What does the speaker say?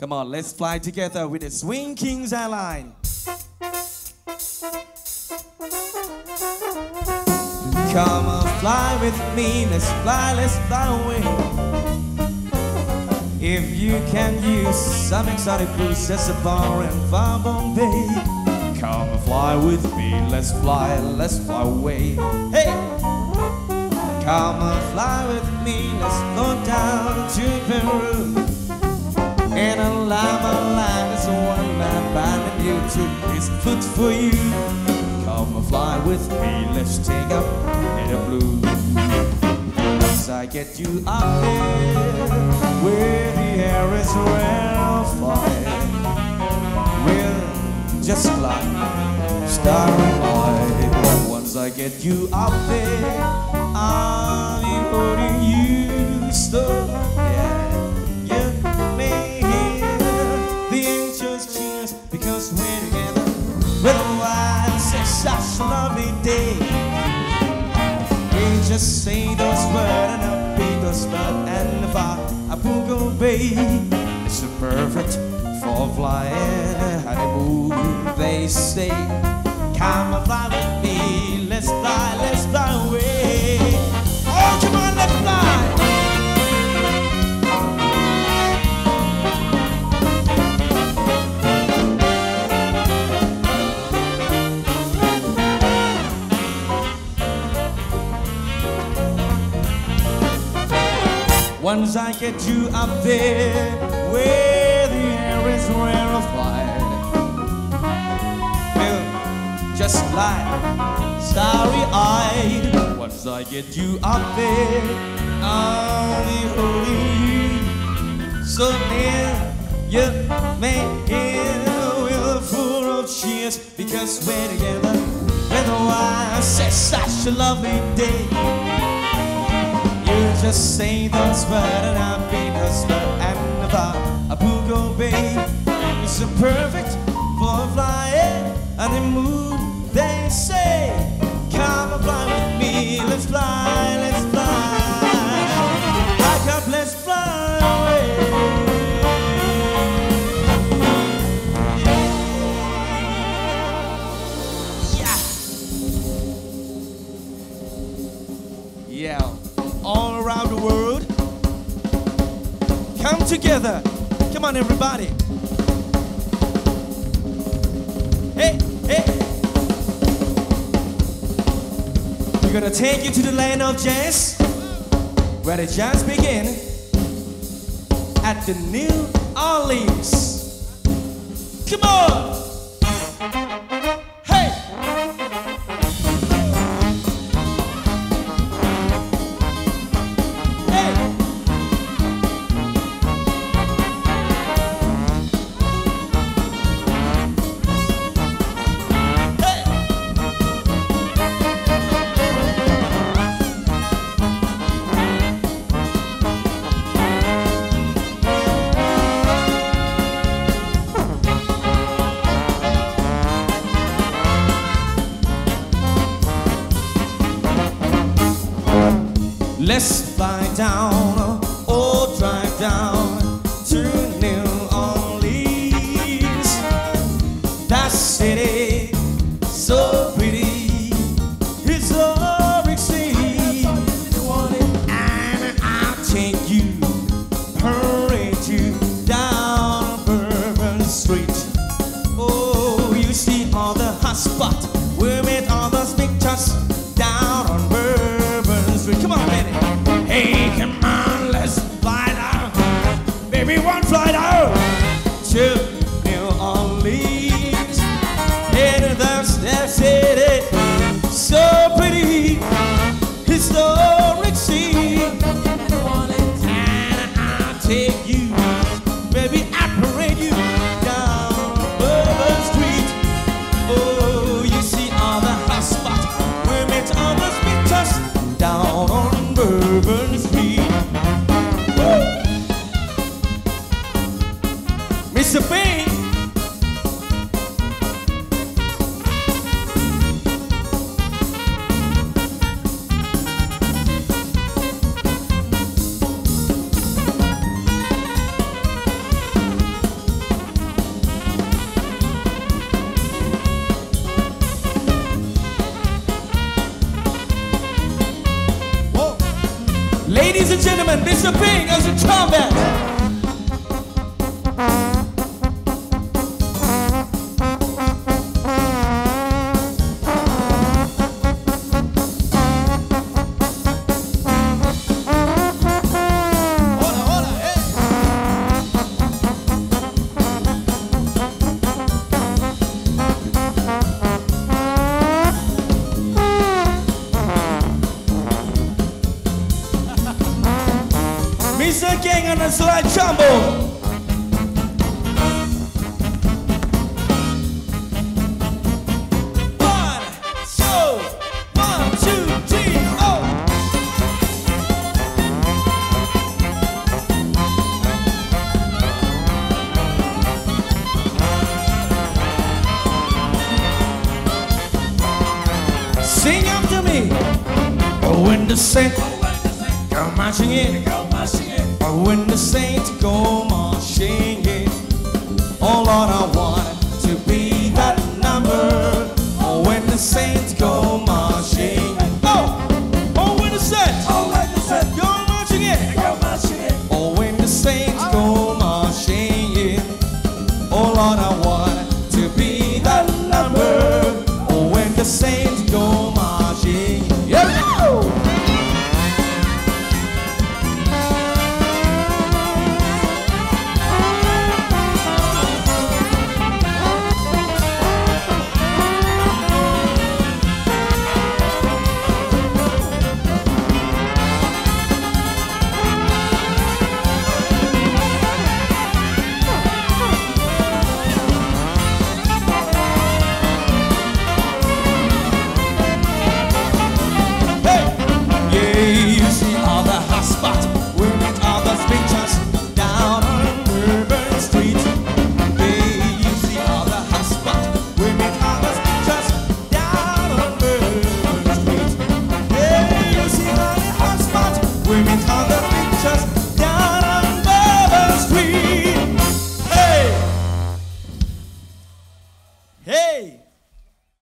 Come on, let's fly together with the Swing Kings Airline. Come on, fly with me, let's fly away. If you can use some exotic blues, that's a bar and far Bombay. Come and fly with me, let's fly away. Hey! Come and fly with me, let's go down to Peru. And a llama line is a one-man band, and you took his foot for you. Come and fly with me, let's take up in the blue. As I get you up there, where the air is rarefied, we'll just fly, starry-eyed. Once I get you up there, I'll be holding you so, yeah, you may hear the angels cheers because we're together. With a wild, such a lovely day. We just say those words and I'll be those blood and the fire. Apugo Bay, it's so perfect for flying honeymoon. They say, come and fly with me, let's fly away. Oh, come on, let's fly. Once I get you up there, where the air is rarefied, we'll just fly, starry-eyed. Once I get you up there, I'll be holding you so near. You may hear we're full of cheers because we're together. Otherwise, it's such a lovely day. You just say those words and I'll be the spur and the bar. Apugo Bay is so perfect for flying honeymoon. They say, come and fly with me, let's fly, let's fly. Back up, let's fly away. Yeah. Yeah. All around the world, come together. Come on, everybody. Hey, hey. We're gonna take you to the land of jazz, where the jazz begin at the New Orleans. Come on. Let's fly down, or drive down to New Orleans. That city, so pretty, it's a big sea. And I'll take you, parade you down Bourbon Street. Oh, you see all the hot spots, we made all those pictures down on Bourbon Street. Come on, baby. Hey, come on, let's fly down. Baby, one fly down to New Orleans. And that's that city, so pretty, historic sea. And I'll take you, baby, I parade you down Bourbon Street. Oh, you see all the hot spots, we met all those pictures down on Bourbon Street. Woo! Mr. Bing. gentlemen, Mr. Ping as a trumpet. Mr. King on the slide trombone. One, two, three, oh. Sing after me. Oh, when the saints come marching in. Oh, when the saints go marching.